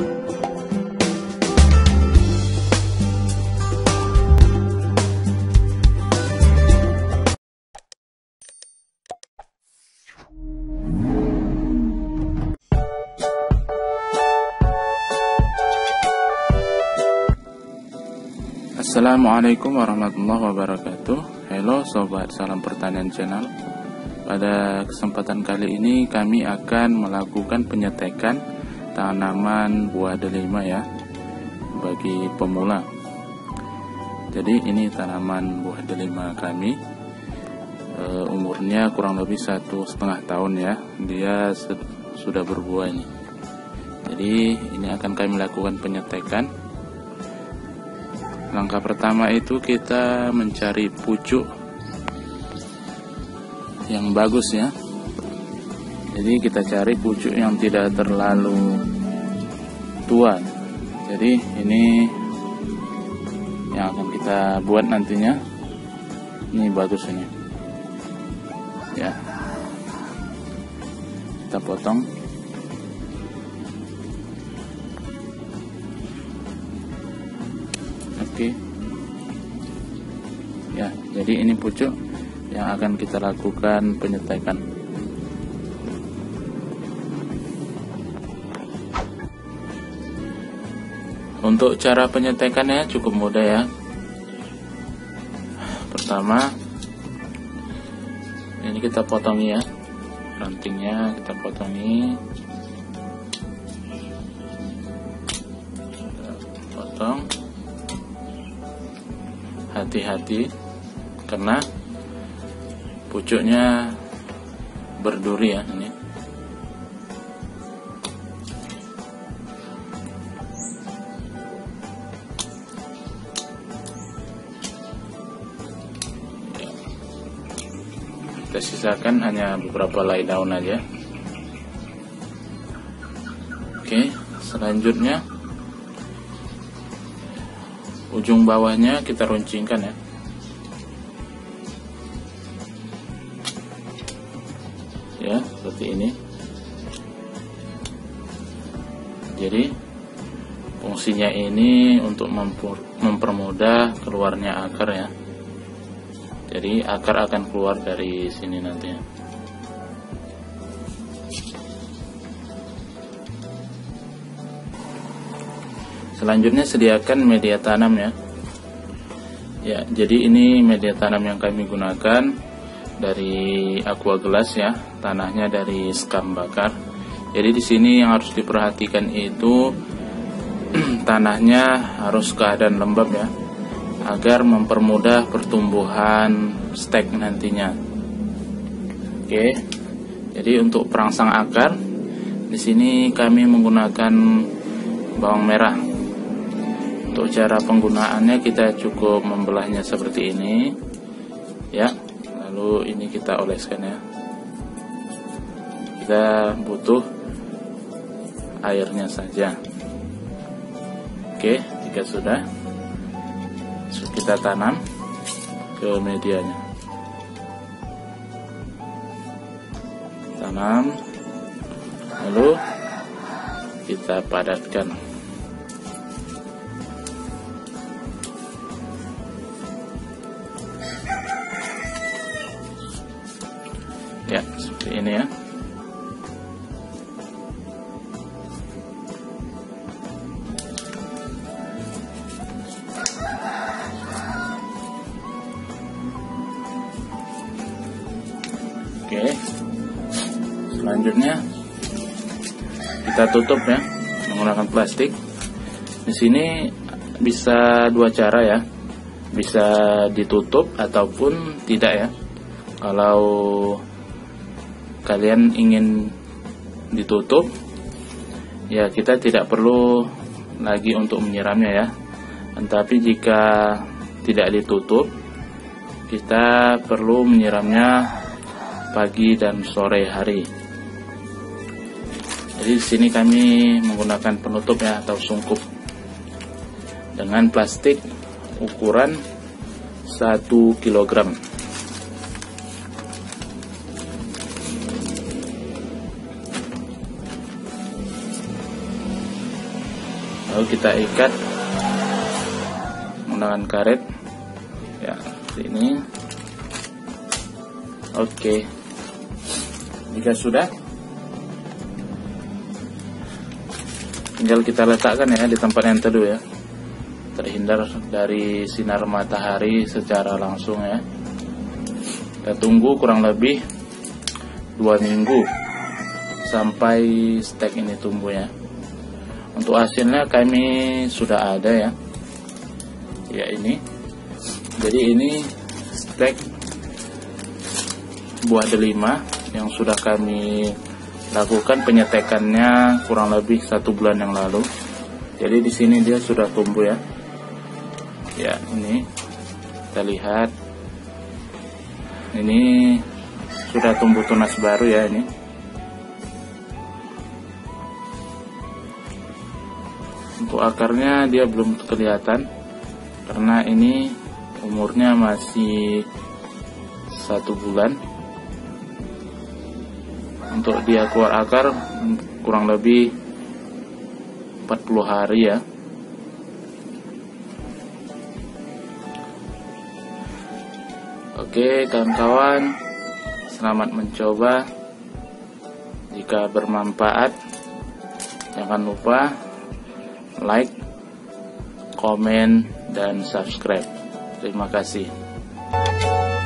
Assalamualaikum warahmatullahi wabarakatuh. Halo sobat Salam Pertanian Channel. Pada kesempatan kali ini kami akan melakukan penyetekan tanaman buah delima ya, bagi pemula. Jadi ini tanaman buah delima kami, umurnya kurang lebih 1,5 tahun ya. Dia sudah berbuah ini. Jadi ini akan kami lakukan penyetekan. Langkah pertama itu kita mencari pucuk yang bagus ya. Jadi kita cari pucuk yang tidak terlalu tua. Jadi ini yang akan kita buat nantinya. Ini bagus ini. Ya. Kita potong. Oke. Ya, jadi ini pucuk yang akan kita lakukan penyetekan. Untuk cara penyetekannya cukup mudah ya. Pertama, ini kita potongi ya, rantingnya kita potongi, potong. Hati-hati karena pucuknya berduri ya ini. Kita sisakan hanya beberapa helai daun aja. Oke, selanjutnya ujung bawahnya kita runcingkan ya. Ya, seperti ini. Jadi fungsinya ini untuk mempermudah keluarnya akar ya. Jadi akar akan keluar dari sini nantinya. Selanjutnya sediakan media tanam ya. Ya, jadi ini media tanam yang kami gunakan dari aqua gelas ya. Tanahnya dari sekam bakar. Jadi di sini yang harus diperhatikan itu tanahnya harus keadaan lembab ya, agar mempermudah pertumbuhan stek nantinya. Oke. Jadi untuk perangsang akar di sini kami menggunakan bawang merah. Untuk cara penggunaannya kita cukup membelahnya seperti ini ya, lalu ini kita oleskan ya. Kita butuh airnya saja. Oke, jika sudah kita tanam ke medianya. Tanam, lalu kita padatkan. Ya, seperti ini ya. Oke. Selanjutnya kita tutup ya menggunakan plastik. Di sini bisa dua cara ya. Bisa ditutup ataupun tidak ya. Kalau kalian ingin ditutup ya, kita tidak perlu lagi untuk menyiramnya ya. Tetapi jika tidak ditutup, kita perlu menyiramnya pagi dan sore hari. Jadi di sini kami menggunakan penutup ya, atau sungkup dengan plastik ukuran 1 kg. lalu kita ikat menggunakan karet ya, seperti ini. Oke, jika sudah, tinggal kita letakkan ya di tempat yang teduh ya, terhindar dari sinar matahari secara langsung ya. Kita tunggu kurang lebih 2 minggu sampai stek ini tumbuh ya. Untuk hasilnya kami sudah ada ya. Ya ini. Jadi ini stek buah delima yang sudah kami lakukan penyetekannya kurang lebih 1 bulan yang lalu. Jadi di sini dia sudah tumbuh ya. Ya, ini kita lihat. Ini sudah tumbuh tunas baru ya ini. Untuk akarnya dia belum kelihatan karena ini umurnya masih 1 bulan. Untuk dia keluar akar kurang lebih 40 hari ya. Oke kawan-kawan, selamat mencoba. Jika bermanfaat, jangan lupa like, komen, dan subscribe. Terima kasih.